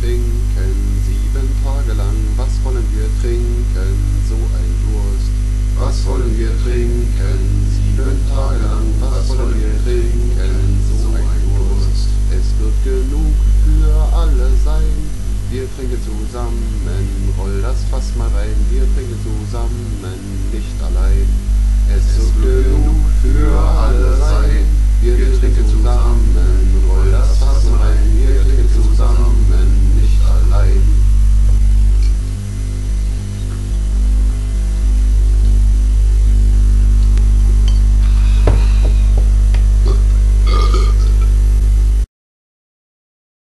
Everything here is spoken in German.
trinken, 7 Tage lang. Was wollen wir trinken? So ein Durst. Was wollen wir trinken? 7 Tage lang. Was wollen wir trinken? So ein Durst. Es wird genug für alle sein. Wir trinken zusammen, roll das Fass mal rein. Wir trinken zusammen, nicht allein. Es wird genug für alle sein. Wir trinken zusammen, roll das Fass mal rein. Wir trinken zusammen.